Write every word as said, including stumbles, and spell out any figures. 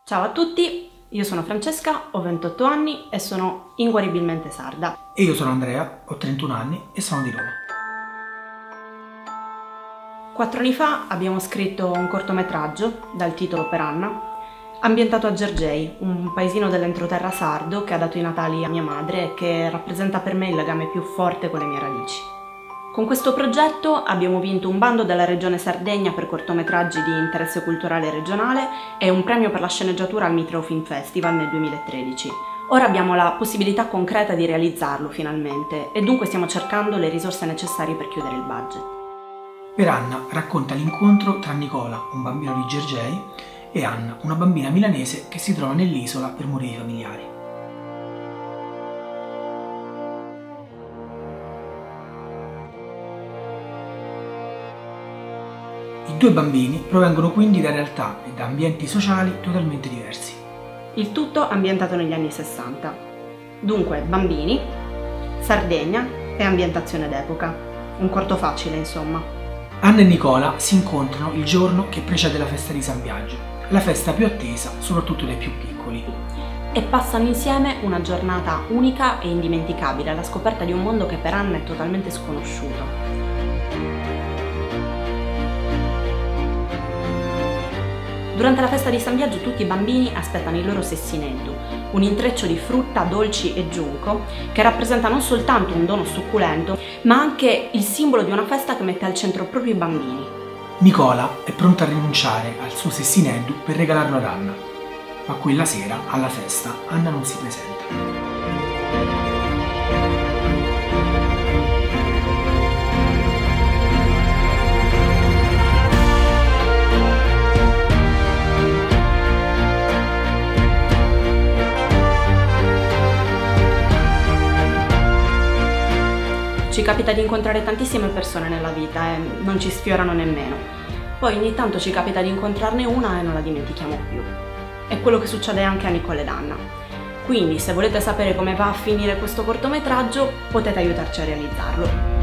Ciao a tutti, io sono Francesca, ho ventotto anni e sono inguaribilmente sarda. E io sono Andrea, ho trentuno anni e sono di Roma. Quattro anni fa abbiamo scritto un cortometraggio dal titolo Per Anna, ambientato a Gergei, un paesino dell'entroterra sardo che ha dato i natali a mia madre e che rappresenta per me il legame più forte con le mie radici. Con questo progetto abbiamo vinto un bando della Regione Sardegna per cortometraggi di interesse culturale regionale e un premio per la sceneggiatura al Mitreo Film Festival nel duemilatredici. Ora abbiamo la possibilità concreta di realizzarlo finalmente e dunque stiamo cercando le risorse necessarie per chiudere il budget. Per Anna racconta l'incontro tra Nicola, un bambino di Gergei, e Anna, una bambina milanese che si trova nell'isola per motivi familiari. I due bambini provengono quindi da realtà e da ambienti sociali totalmente diversi. Il tutto ambientato negli anni sessanta. Dunque, bambini, Sardegna e ambientazione d'epoca. Un corto facile, insomma. Anna e Nicola si incontrano il giorno che precede la festa di San Biagio, la festa più attesa soprattutto dai più piccoli. E passano insieme una giornata unica e indimenticabile alla scoperta di un mondo che per Anna è totalmente sconosciuto. Durante la festa di San Biagio tutti i bambini aspettano il loro sessineddu, un intreccio di frutta, dolci e giunco che rappresenta non soltanto un dono succulento, ma anche il simbolo di una festa che mette al centro proprio i bambini. Nicola è pronta a rinunciare al suo sessineddu per regalarlo ad Anna, ma quella sera, alla festa, Anna non si presenta. Ci capita di incontrare tantissime persone nella vita e non ci sfiorano nemmeno. Poi ogni tanto ci capita di incontrarne una e non la dimentichiamo più. È quello che succede anche a Nicola ed Anna. Quindi se volete sapere come va a finire questo cortometraggio potete aiutarci a realizzarlo.